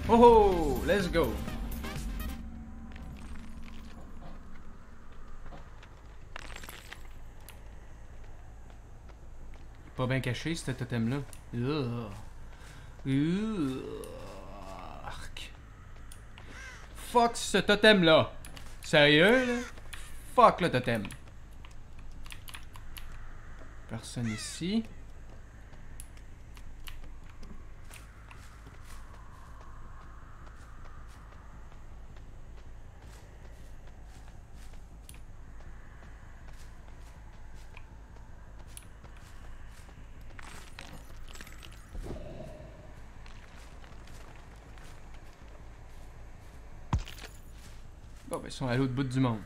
Oh, let's go. Pas bien caché, ce totem-là. Arc. Fuck ce totem-là. Sérieux, là? Fuck le totem. Personne ici. Bon, ben, ils sont à l'autre bout du monde.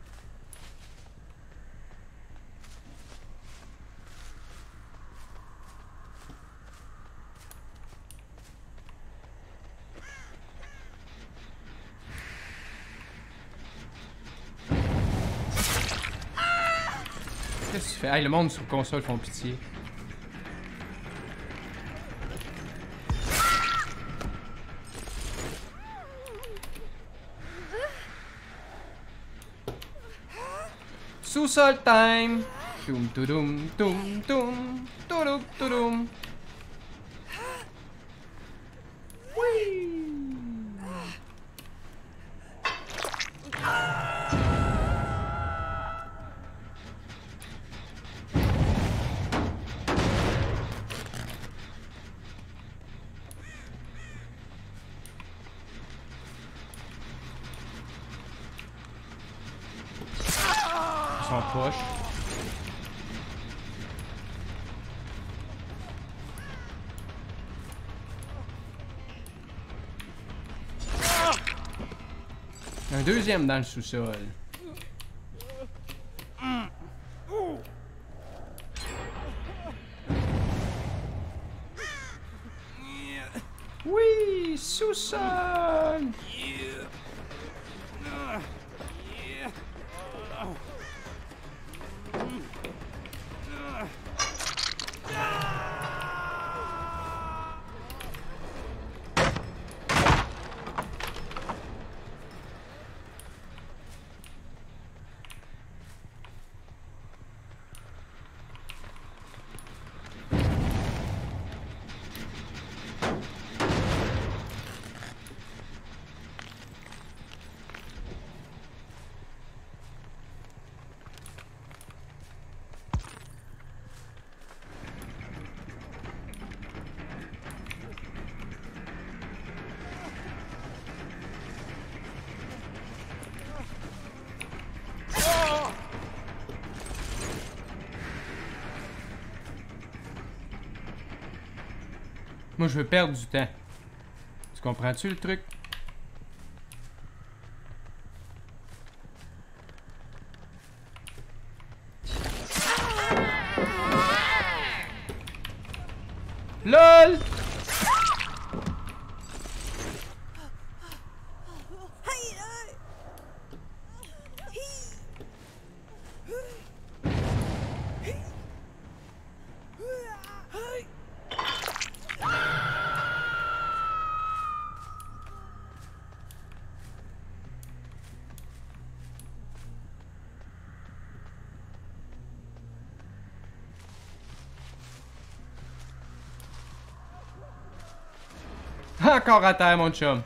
Qu'est-ce que tu fais? Hey, le monde sur console font pitié. Sous-sol time! Toum toudoum toum toum toudoum toudoum. Oui! Ils sont proches. Un deuxième dans le sous-sol. Oui, sous-sol. Moi, je veux perdre du temps. Tu comprends-tu le truc? LOL! Encore à terre, mon chum.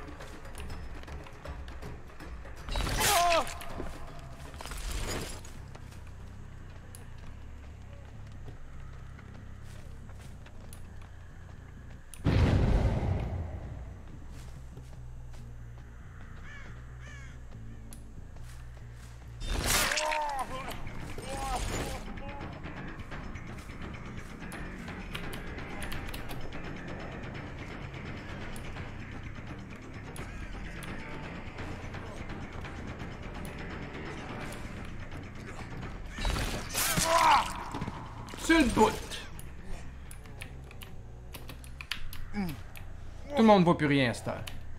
Sur le bout. Tout le monde ne voit plus rien à cette heure.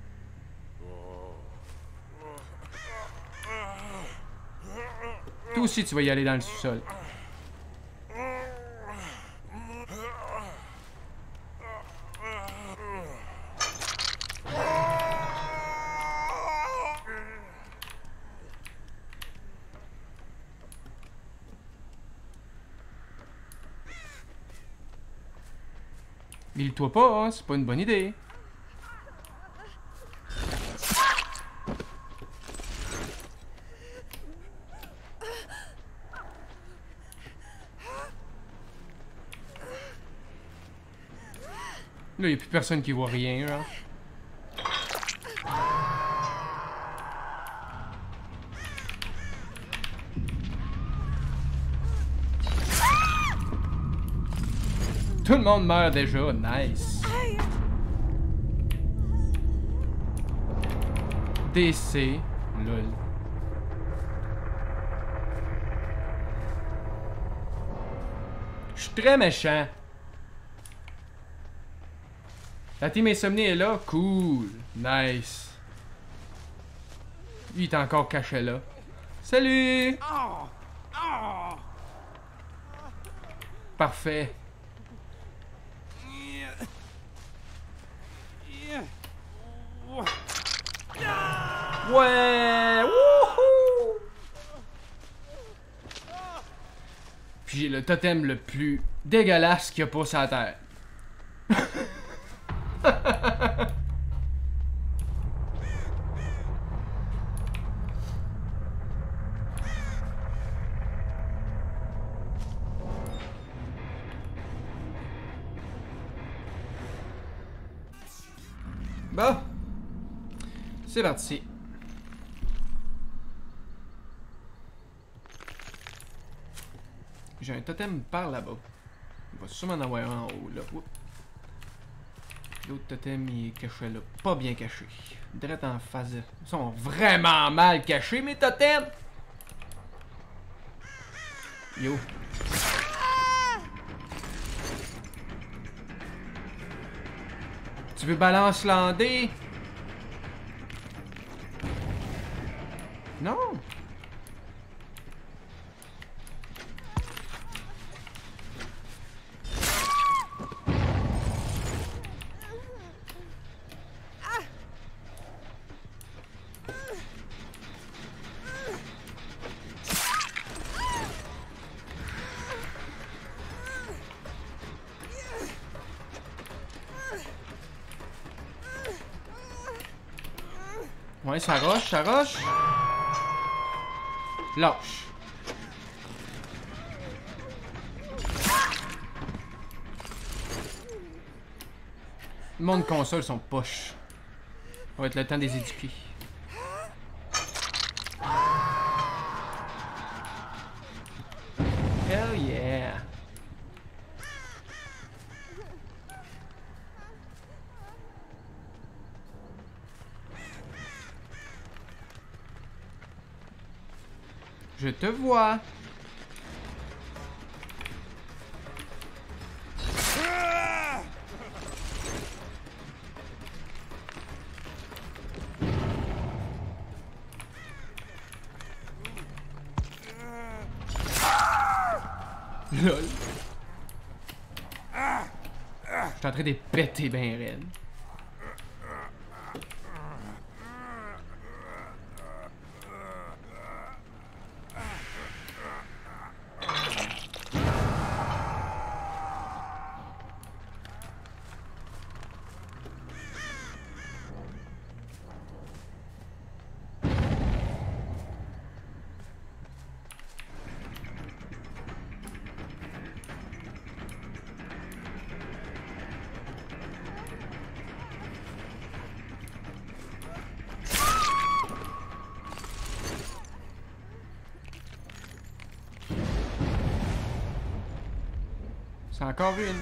Toi aussi, tu vas y aller dans le sous-sol. Mille-toi pas, hein, c'est pas une bonne idée. Là, y'a plus personne qui voit rien, là. Tout le monde meurt déjà, nice. DC, lol. Je suis très méchant. La team Insomnie est là, cool, nice. Lui, il est encore caché là. Salut! Parfait. Ouais! Wouhou! Puis j'ai le totem le plus dégueulasse qu'il y a pas sur la terre. Bon. C'est parti. J'ai un totem par là-bas. Il va sûrement en avoir un en haut, là. L'autre totem, il est caché là. Pas bien caché. Direct en face. Ils sont vraiment mal cachés, mes totems! Yo. Tu veux balance lander? Non! Ouais, ça roche, ça roche. Lâche. Le monde console sont poches. Ça va être le temps des éduquer. Hell yeah. Je te vois. Lol. Je suis en train de péter ben raide. C'est encore une.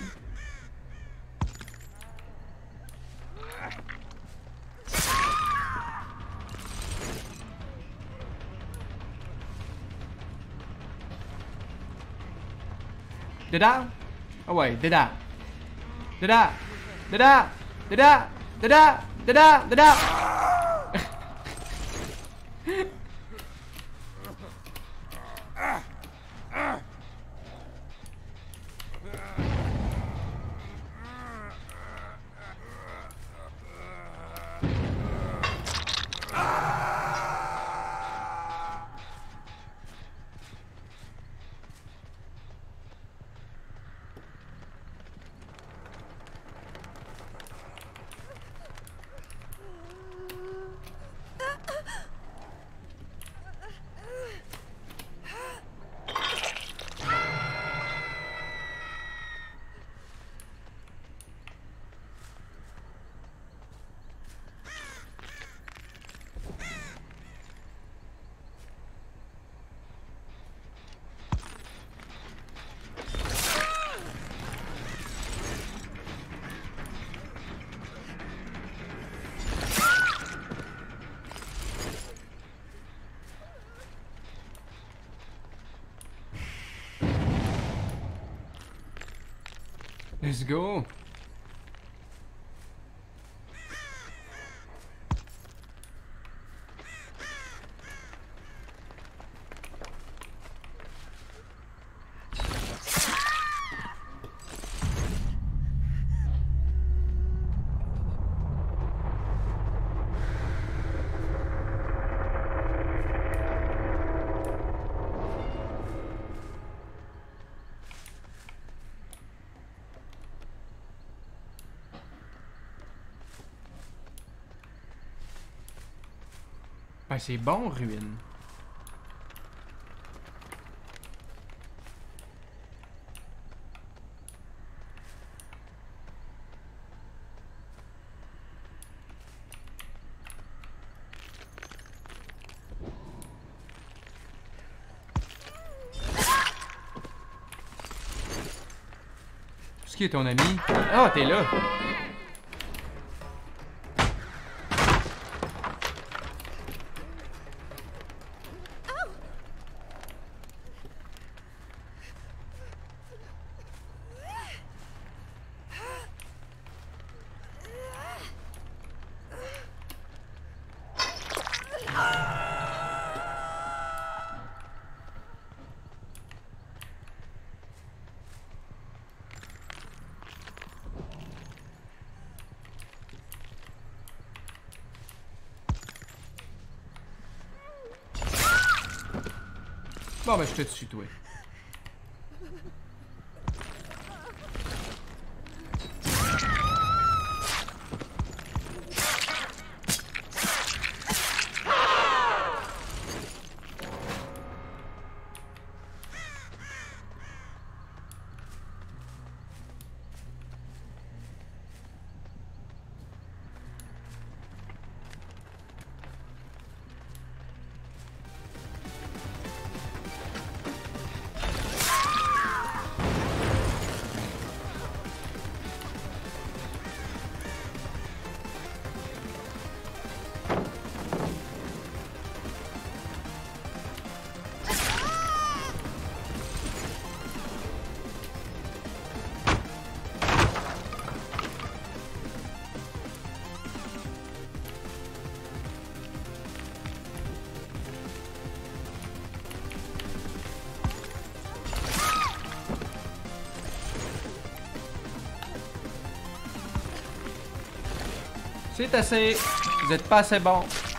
Dada? Oh ouais, dada. Dada. Dada. Dada. Dada. Dada. Dada. Let's go. Ben, c'est bon, ruine. Ce qui est ton ami? Ah, t'es là! Bon, ben, je te tue, toi. C'est assez. Vous êtes pas assez bon.